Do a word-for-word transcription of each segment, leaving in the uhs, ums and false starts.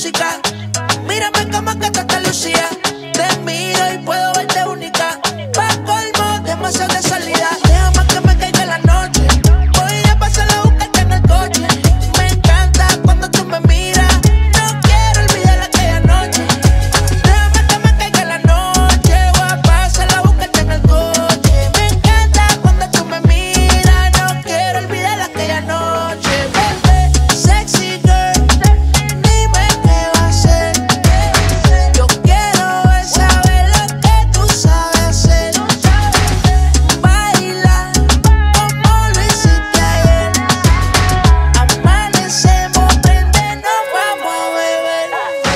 música. Mírame como que te lucía. Te miro y puedo verte única. Pa' colmo, demasiado de salida. Déjame que me caiga la noche. Voy a pasar a buscarte en el coche. Me encanta cuando tú me miras. No quiero olvidar aquella noche. Déjame que me caiga la noche. Voy a pasar a buscarte en el coche. Me encanta cuando tú me miras. No quiero olvidar aquella noche. Bebé, sexy girl, dime qué va a hacer. Yo quiero es saber lo que tú sabes hacer. Baila como lo hiciste ayer. Amanecemos, prende, nos vamos a beber.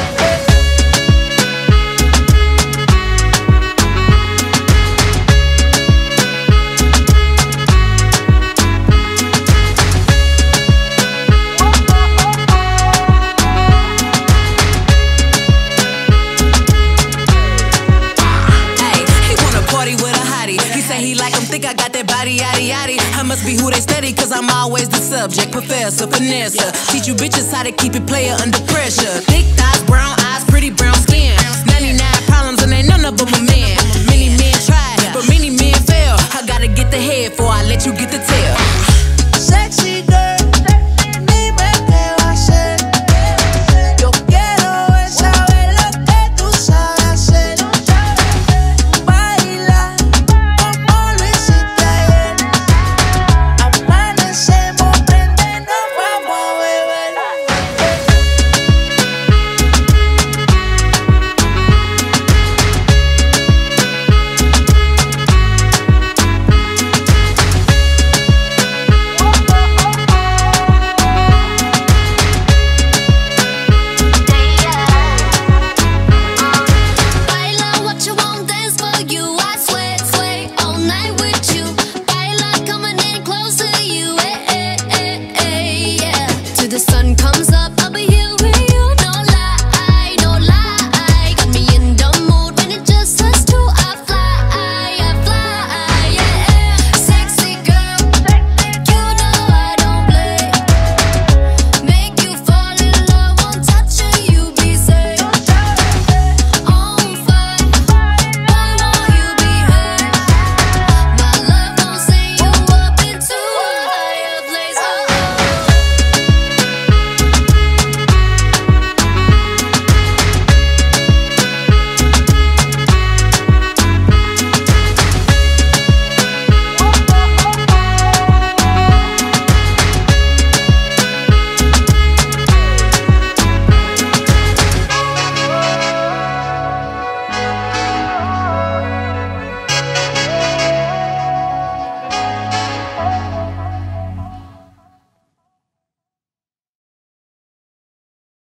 Hey, he wanna party with a hottie. He say he like him, think I got that body, yaddy, yaddy. I must be who they steady, cause I'm always the subject. Professor, finesse. Teach you bitches how to keep it player under pressure. Thick thighs, brown eyes, pretty brown skin. ninety-nine problems and ain't none of them a man. Many men tried, but many men fail. I gotta get the head before I let you get the tail.